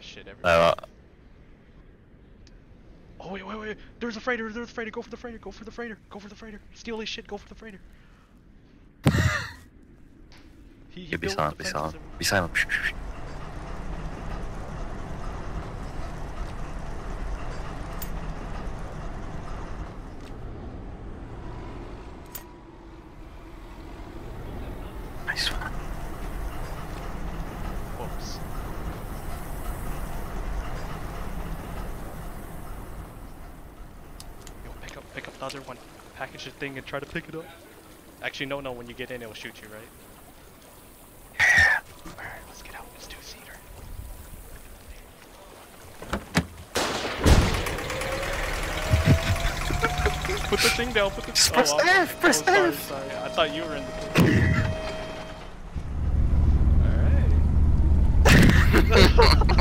shit everywhere. No, Oh wait. There's a freighter. There's a freighter. Go for the freighter. Go for the freighter. Go for the freighter. Steal his shit. Go for the freighter. He be built silent, the be fences silent, and- be silent. Shh, shh, shh. Nice one. Whoops. Yo, pick up the other one. Package the thing and try to pick it up. Actually, no. When you get in, it'll shoot you, right? Yeah. Alright, let's get out. It's two-seater. Put the thing down. Put the. Just press F. Press F. Sorry. I thought you were in the. Alright.